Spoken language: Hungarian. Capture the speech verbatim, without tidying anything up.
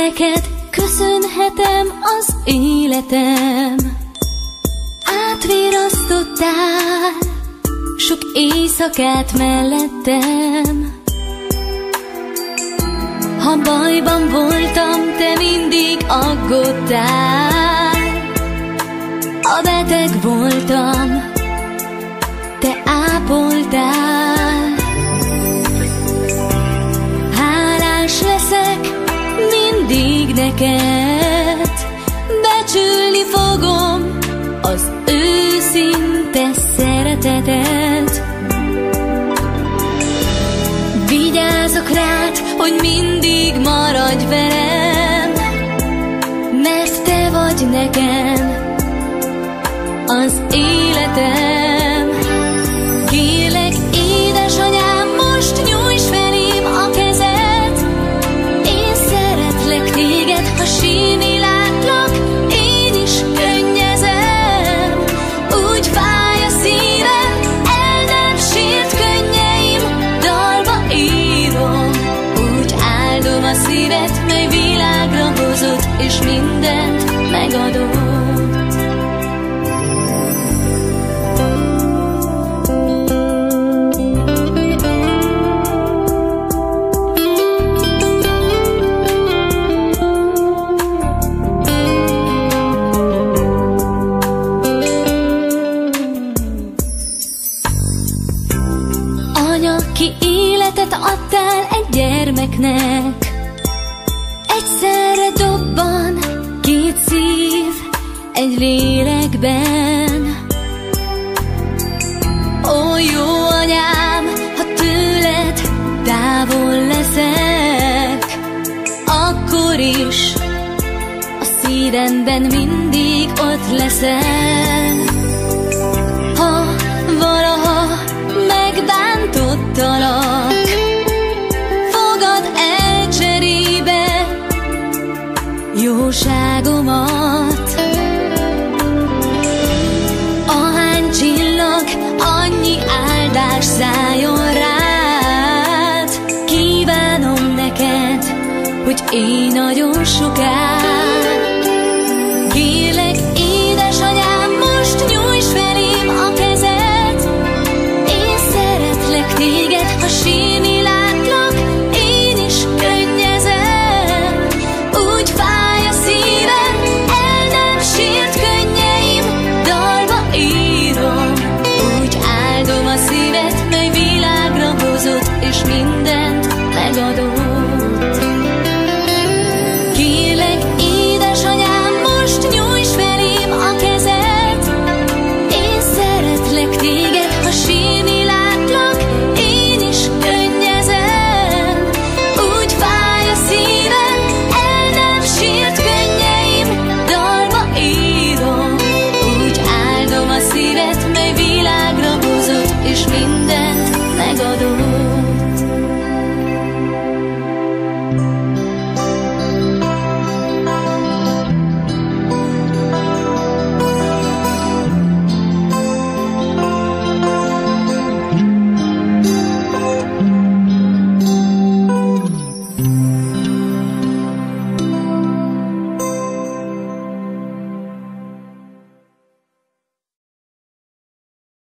Neked köszönhetem az életem. Átvirasztottál sok éjszakát mellettem. Ha bajban voltam, te mindig aggódtál. A beteg voltam, te ápoltál. Hálás leszek mindig neked, becsülni fogom az őszinte szeretetet. Vigyázok rád, hogy mindig maradj velem, mert te vagy nekem az életem. Kérlek, édesanyám, most nyújts felém a kezed. Én szeretlek téged, ha sírni látlak, én is könnyezem. Úgy fáj a szívem, el nem sírt könnyeim, dalba írom. Úgy áldom a szívet, mely világra hozott, és mindent megadott. Ki életet adtál egy gyermeknek, egyszerre dobban két szív egy lélekben. Ó, jó anyám, ha tőled távol leszek, akkor is a szívemben mindig ott leszel. Ha valaha megbántottalak, fogad el cserébe jóságomat. Ahány csillag, annyi áldás szálljon rád. Kívánom neked, hogy élj nagyon soká. Kérlek,